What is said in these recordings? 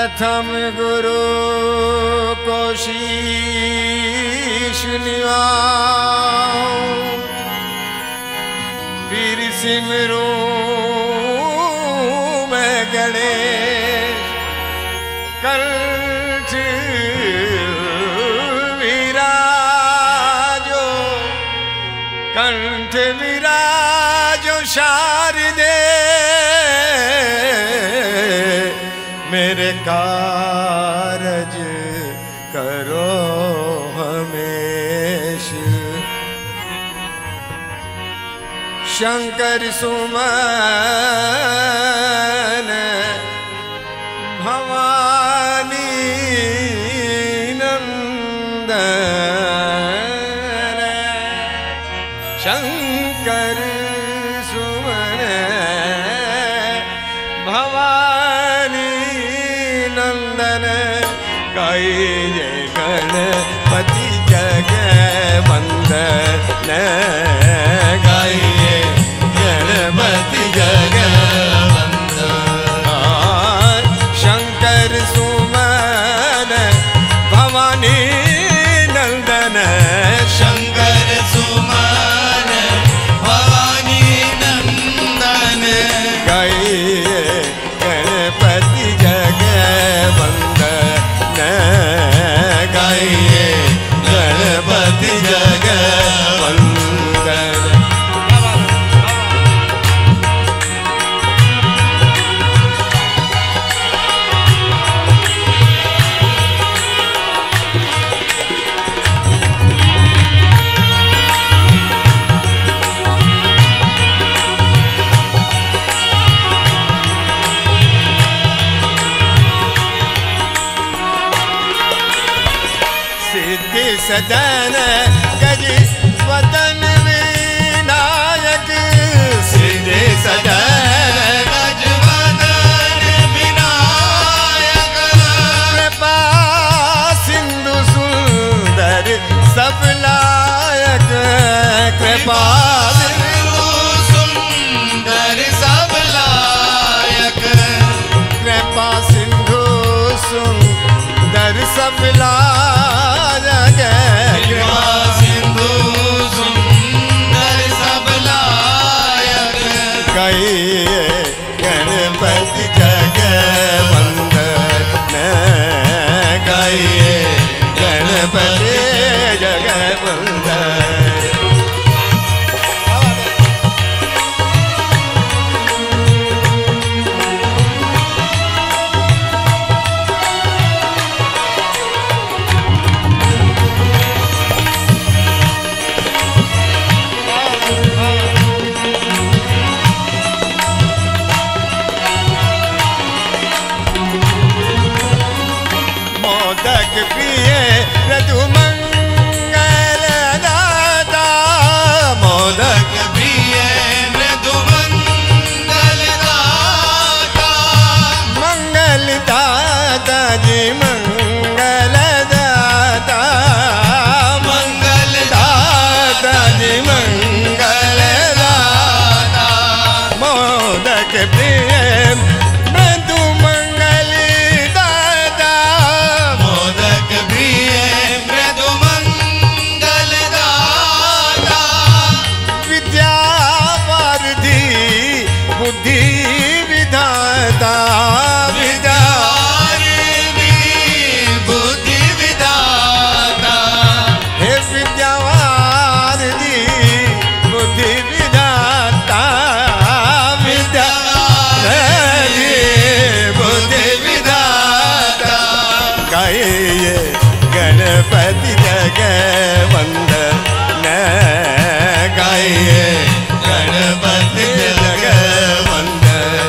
प्रथम गुरु को शीश निवाऊं, फिर सिमरूं मैं गणेश कंठ विराजो, कंठ विराजो शारदे, मेरे कारज करो हमेश। शंकर सुमन भवानी नंदन, शंकर सुमन भवानी नंदन, गाइए गणपति जगवंदन, गाइए गणपति जगवंदन। शंकर सुमन भवानी नंदन, शंकर सुमन भवानी नंदन, गाइए गणपति जगवंदन, गाइए गणपति जगवंदन। सिद्धि सदन गज वदन विनायक, सिद्धि सदन गज वदन विनायक, कृपा सिंधु सुंदर सब लायक, कृपा सिंधु सुंदर सब लायक, कृपा सिंधु सुंदर सब लायक, कृपा सिंधु सुंदर सब लायक, गाइए गणपति जगवंदन, गाइए गणपति जगवंदन। मोदक प्रिय प्रभु मंगल दाता, मोदक प्रिय मृदु मंगल दाता, मंगल दाता जी मंगल दाता, मंगल दाता जी मंगल दाता, मोदक प्रिय मृदु मंगल दाता, मोदक प्रिय मृदु मंगल दाता, विद्या वारिधि बुद्धि विधाता, विद्या वारिधि बुद्धि विधाता, हे विद्या वारिधि बुद्धि विधाता, विद्या वारिधि बुद्धि विधाता, गाइए गणपति जगवंदन, गाइए गणपति जगवंदन।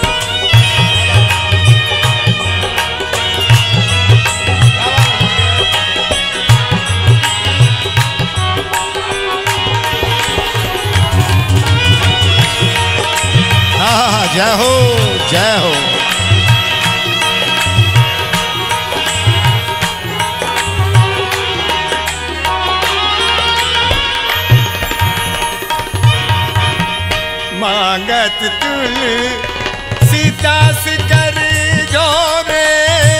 हाँ, जय हो जय हो। मांगत तुलसीदास कर जोरे,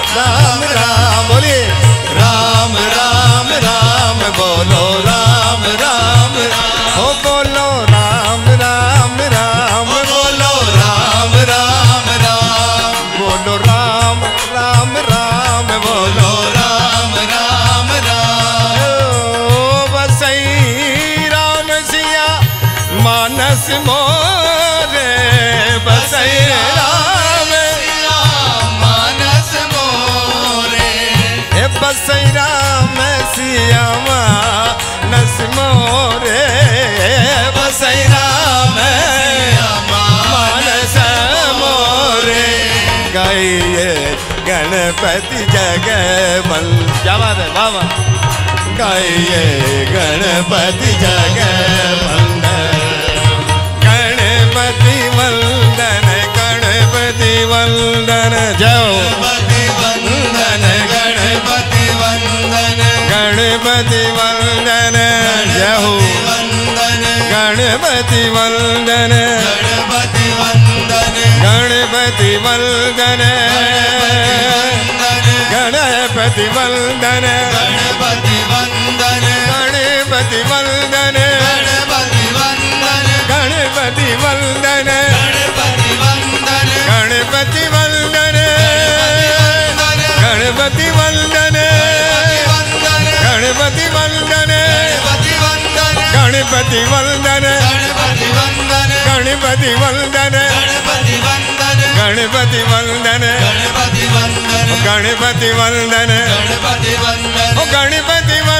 राम राम बोलिए राम राम राम बोलो राम राम ओ बोलो राम राम राम बोलो राम राम राम बोलो राम राम राम बोलो राम राम राम ओ बसई राम सिया मानस मोरे बसई राम मानस मोरे ए बसई राम सिया मानस मोरे बसई राम मानस मोरे गाइए गणपति जगवल क्या बात है बाबा गाइए गणपति जगवंदन गणपति वंदन गणपति वंदन जाओ गणपति वंदन गणपति वंदन गणपति वंदन जाओ वंदन गणपति वंदन गणपति वंदन गणपति वंदन गणपति वंदन गणपति वंदन गणपति वंदन गणपति वंदन गणपति वंदन गणपति गणपति वंदन वंदन गणपति वंदन गणपति वंदन गणपति वंदन गणपति वंदन गणपति वंदन गणपति वंदन गणपति वंदन गणपति वंदन गणपति वंदन